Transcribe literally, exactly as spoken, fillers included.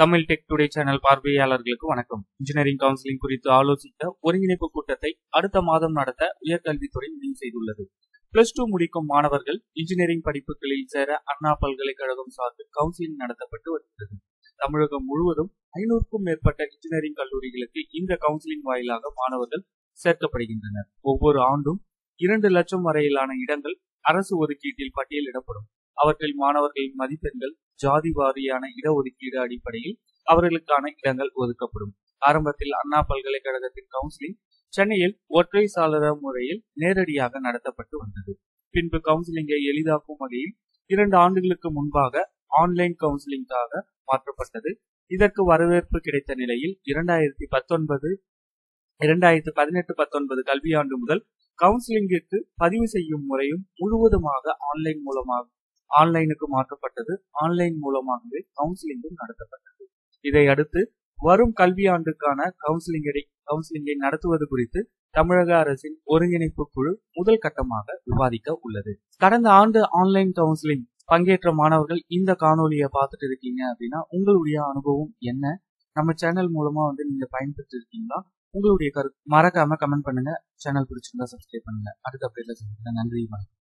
Tamil tech today channel பார்வையாளர்களுக்கு வணக்கம். Engineering counselling குறித்து ஆலோசித்த ஒருங்கிணைப்பு கூட்டத்தை அடுத்த மாதம் நடத்த உயர்கல்வித்துறை முடிவு செய்துள்ளது. பிளஸ் டூ முடிக்கும் மாணவர்கள் இன்ஜினியரிங் படிப்புகளில் சேர அண்ணா பல்கலைக்கழகம் சார்பில் கவுன்சிலிங் நடத்தப்பட்டு வருகிறது. தமிழகம் முழுவதும் ஐநூறுக்கும் மேற்பட்ட இன்ஜினியரிங் கல்லூரிகளுக்கு இந்த கவுன்சிலிங் வாயிலாக மாணவர்கள் சேர்க்கப்படுகின்றனர். ஒவ்வொரு ஆண்டும் இரண்டு லட்சம் வரையிலான இடங்கள் அரசு ஒதுக்கீட்டில் பட்டியலிடப்படும். அவற்றில் மாணவர்களின் மதிப்பெண்கள், ஜாதி வாரியான இடஒதுக்கீடு அடிப்படையில் அவர்களுக்கான இடங்கள் ஒதுக்கப்படும். ஆரம்பத்தில் அண்ணா பல்கலைக்கழகத்தின் கவுன்சிலிங் சென்னையில் ஒற்றை சாளர முறையில் நேரடியாக நடத்தப்பட்டு வந்தது. பின்பு கவுன்சிலிங்கை எளிதாக்கும் வகையில் இரண்டு ஆண்டுகளுக்கு முன்பாக ஆன்லைன் கவுன்சிலிங்காக மாற்றப்பட்டது. இதற்கு வரவேற்பு கிடைத்த நிலையில் இரண்டாயிரத்தி பத்தொன்பது இரண்டாயிரத்தி பதினெட்டு பத்தொன்பது கல்வியாண்டு முதல் கவுன்சிலிங்கிற்கு பதிவு செய்யும் முறையும் முழுவதுமாக ஆன்லைன் மூலமாக ஆன்லைனுக்கு மாற்றப்பட்டது. ஆன்லைன் மூலமாகவே கவுன்சிலிங்கும் நடத்தப்பட்டது. இதையடுத்து வரும் கல்வியாண்டுக்கான கவுன்சிலிங்கை கவுன்சிலிங்கை நடத்துவது குறித்து தமிழக அரசின் ஒருங்கிணைப்பு குழு முதல் கட்டமாக விவாதிக்க உள்ளது. கடந்த ஆண்டு ஆன்லைன் கவுன்சிலிங் பங்கேற்ற மாணவர்கள் இந்த காணொலியை பார்த்துட்டு இருக்கீங்க அப்படின்னா உங்களுடைய அனுபவம் என்ன? நம்ம சேனல் மூலமா வந்து நீங்க பயன்பெற்று இருக்கீங்களா? உங்களுடைய கருத்து மறக்காம கமெண்ட் பண்ணுங்க. சேனல் பிடிச்சிருந்தா சப்ஸ்கிரைப் பண்ணுங்க. அடுத்த அப்டேட்ல சந்திக்கிறேன். நன்றி, வணக்கம்.